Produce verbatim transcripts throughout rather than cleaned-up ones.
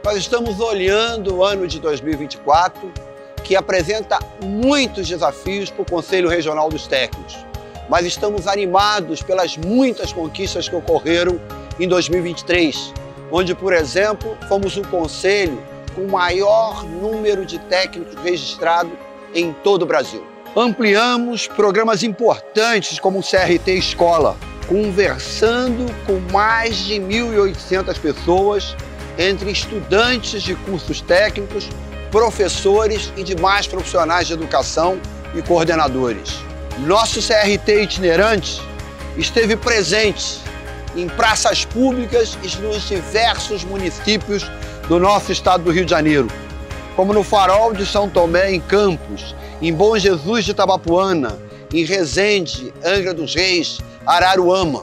Nós estamos olhando o ano de dois mil e vinte e quatro, que apresenta muitos desafios para o Conselho Regional dos Técnicos, mas estamos animados pelas muitas conquistas que ocorreram em dois mil e vinte e três, onde, por exemplo, fomos o conselho com o maior número de técnicos registrados em todo o Brasil. Ampliamos programas importantes como o C R T Escola, conversando com mais de mil e oitocentas pessoas, entre estudantes de cursos técnicos, professores e demais profissionais de educação e coordenadores. Nosso C R T itinerante esteve presente em praças públicas e nos diversos municípios do nosso estado do Rio de Janeiro, como no Farol de São Tomé, em Campos, em Bom Jesus de Itabapuana, em Resende, Angra dos Reis, Araruama.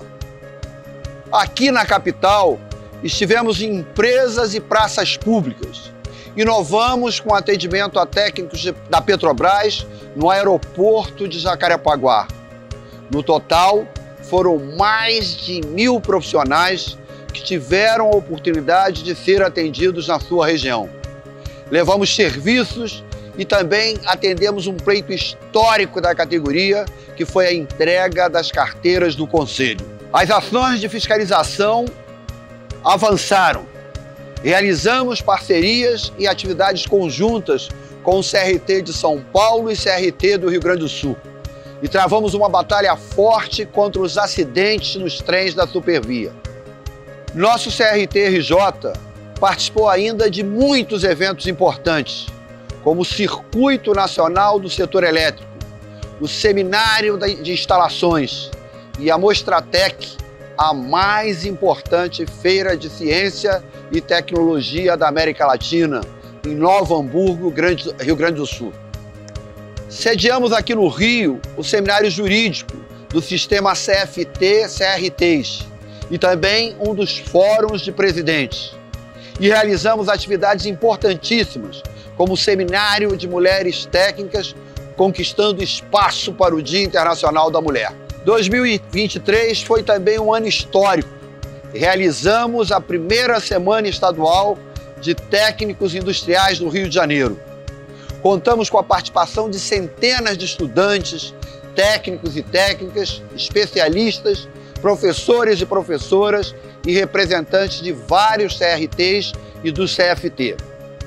Aqui na capital, estivemos em empresas e praças públicas. Inovamos com atendimento a técnicos de, da Petrobras no aeroporto de Jacarepaguá. No total, foram mais de mil profissionais que tiveram a oportunidade de ser atendidos na sua região. Levamos serviços e também atendemos um pleito histórico da categoria, que foi a entrega das carteiras do Conselho. As ações de fiscalização avançaram. Realizamos parcerias e atividades conjuntas com o C R T de São Paulo e C R T do Rio Grande do Sul. E travamos uma batalha forte contra os acidentes nos trens da Supervia. Nosso C R T R J participou ainda de muitos eventos importantes, como o Circuito Nacional do Setor Elétrico, o Seminário de Instalações e a Mostratec, a mais importante feira de ciência e tecnologia da América Latina, em Novo Hamburgo, Rio Grande do Sul. Sediamos aqui no Rio o Seminário Jurídico do Sistema C F T C R Ts e também um dos fóruns de presidentes. E realizamos atividades importantíssimas, como o Seminário de Mulheres Técnicas, conquistando espaço para o Dia Internacional da Mulher. dois mil e vinte e três foi também um ano histórico. Realizamos a primeira Semana Estadual de Técnicos Industriais do Rio de Janeiro. Contamos com a participação de centenas de estudantes, técnicos e técnicas, especialistas, professores e professoras e representantes de vários C R Ts e do C F T.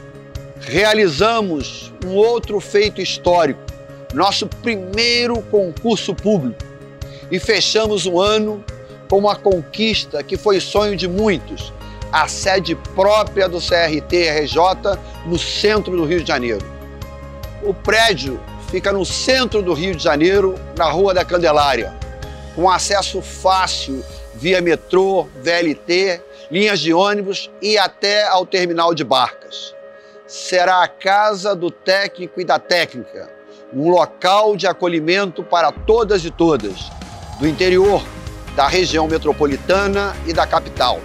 Realizamos um outro feito histórico, nosso primeiro concurso público, e fechamos o ano com uma conquista que foi sonho de muitos, a sede própria do C R T R J no centro do Rio de Janeiro. O prédio fica no centro do Rio de Janeiro, na Rua da Candelária, com acesso fácil via metrô, V L T, linhas de ônibus e até ao terminal de barcas. Será a casa do técnico e da técnica, um local de acolhimento para todas e todas, do interior, da região metropolitana e da capital.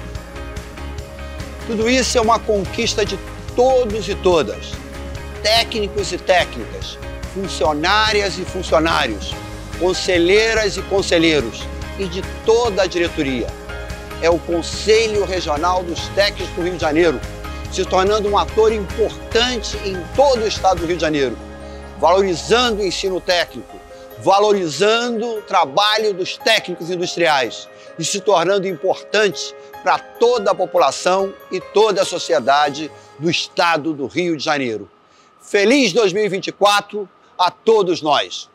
Tudo isso é uma conquista de todos e todas, técnicos e técnicas, funcionárias e funcionários, conselheiras e conselheiros e de toda a diretoria. É o Conselho Regional dos Técnicos do Rio de Janeiro, se tornando um ator importante em todo o estado do Rio de Janeiro, valorizando o ensino técnico, valorizando o trabalho dos técnicos industriais e se tornando importante para toda a população e toda a sociedade do estado do Rio de Janeiro. Feliz dois mil e vinte e quatro a todos nós!